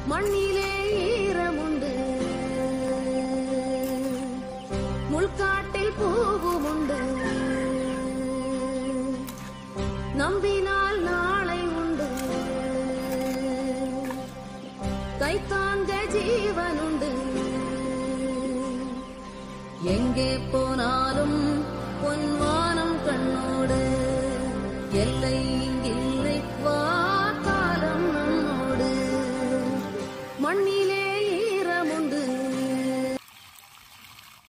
மண்ணிலே ஈரமுண்டு, முள்காட்டில் பூவுமுண்டு. நம்பினால் நாளை உண்டு, கைத்தாங்க ஜீவனுண்டு. எங்கே போனாலும் பொன்வானம் கண்ணோடு, எல்லை இங்கே